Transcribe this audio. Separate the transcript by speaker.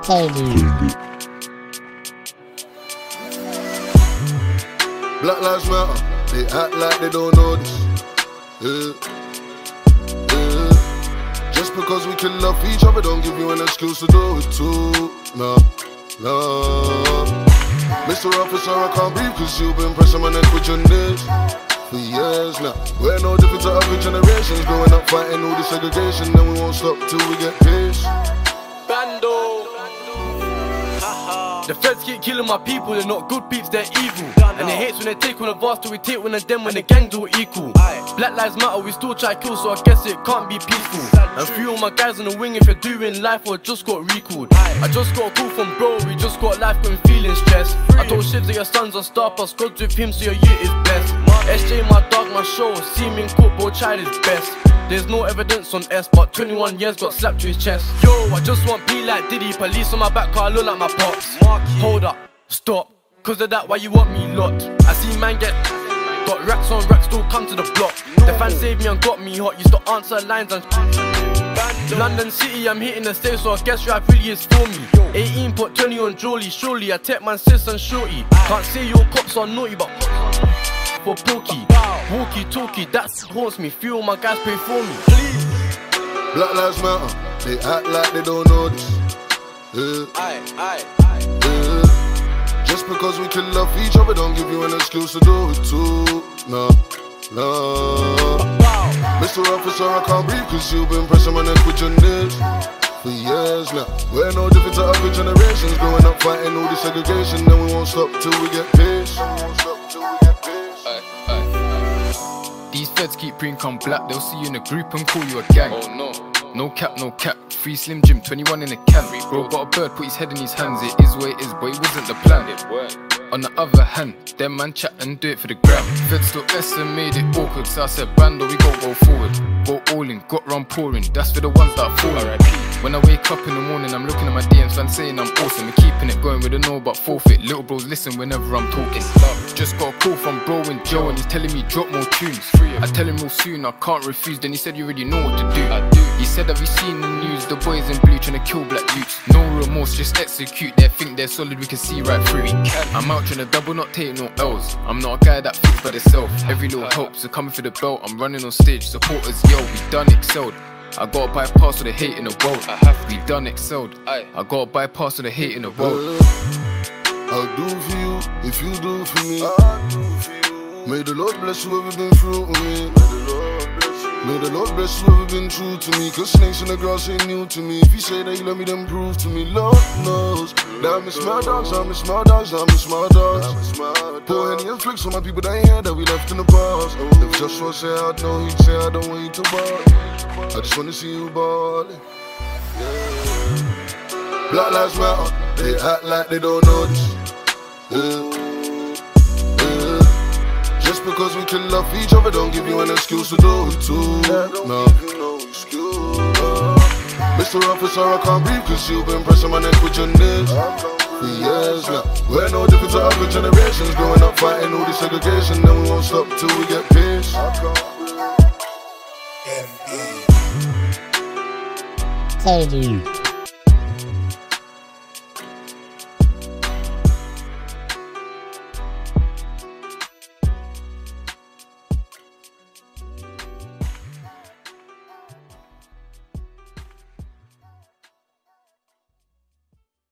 Speaker 1: Black Lives Matter, they act like they don't know this. Just because we can love each other don't give you an excuse to do it too. No. Mr. Officer, I can't breathe cause you've been pressing my neck with your knees for years now. We're no different to other generations, growing up fighting all this segregation, and we won't stop till we get peace.
Speaker 2: Bando. The feds keep killing my people, they're not good peeps, they're evil. And they hate when they take one of us, till we take one of them when the gangs all equal. Black lives matter, we still try kill, so I guess it can't be peaceful. And few of my guys on the wing if you're doing life or just got recalled. I just got a call from bro, we just got life going feeling stressed. I told Shivs that your son's a star, plus God's with him so your youth is blessed. SJ my dog, my show, see me in court, bro, tried his best. There's no evidence on S, but 21 years got slapped to his chest. Yo, I just want P like Diddy, police on my back car, I look like my pops. Hold up, stop, cause of that why you want me locked? I see man get got racks on racks, still come to the block. The fans saved me and got me hot, used to answer lines and London City, I'm hitting the stage, so I guess rap really is for me. 18 put 20 on Jolly, surely I take man sis and shorty. Can't say your cops are naughty, but for pokey, walkie talkie, that haunts me. Few of my guys pay for me, please.
Speaker 1: Black Lives Matter, they act like they don't know this. Just because we can love each other don't give you an excuse to do it too. No. Mr. Officer, I can't breathe cause you've been pressing my neck with your knees for years now. We're no different to other generations, growing up fighting all this segregation, and we won't stop till we get peace.
Speaker 3: These feds keep bringing come black, they'll see you in a group and call you a gang. Oh no. No cap, no cap. Free Slim Jim, 21 in a can. Bro got a bird, put his head in his hands. It is what it is, but it wasn't the plan. On the other hand, them man chat and do it for the gram. Feds still S and made it awkward, so I said Bando, we gon' go forward. Go all in, got round pouring, that's for the ones that fall. When I wake up in the morning, I'm looking at my DMs, fans saying I'm awesome. We're keeping it going with a no but forfeit. Little bros listen whenever I'm talking. Just got a call from bro and Joe, and he's telling me drop more tunes. I tell him real soon, I can't refuse, then he said you already know what to do. He said, have you seen the news? The boys in blue trying to kill black youths. No remorse, just execute. They think they're solid, we can see right through. I'm out trying to double, not take no L's. I'm not a guy that thinks by themselves. Every little help, so coming for the belt. I'm running on stage, supporters, yo, we done excelled. I gotta bypass all the hate in the world. We done excelled. I gotta bypass all the hate in the world.
Speaker 1: I'll do for you if you do for me. May the Lord bless you ever been through with me. May the Lord bless you ever been true to me. Cause snakes in the grass ain't new to me. If you say that you love me, then prove to me. Lord knows that I miss my dogs, I miss my dogs, I miss my dogs. Pour any and flicks on my people that ain't here that we left in the past. If Joshua say I know, he'd say I don't want you to ball. I just wanna see you ballin'. Black Lives Matter, they act like they don't know this. Just because we can love each other don't give you an excuse to do it too. No. Mr. Officer, I can't breathe cause you've been pressing my neck with your knees for years now. We're no different to other generations, growing up fighting all this segregation, and we won't stop till we get peace.
Speaker 4: KD.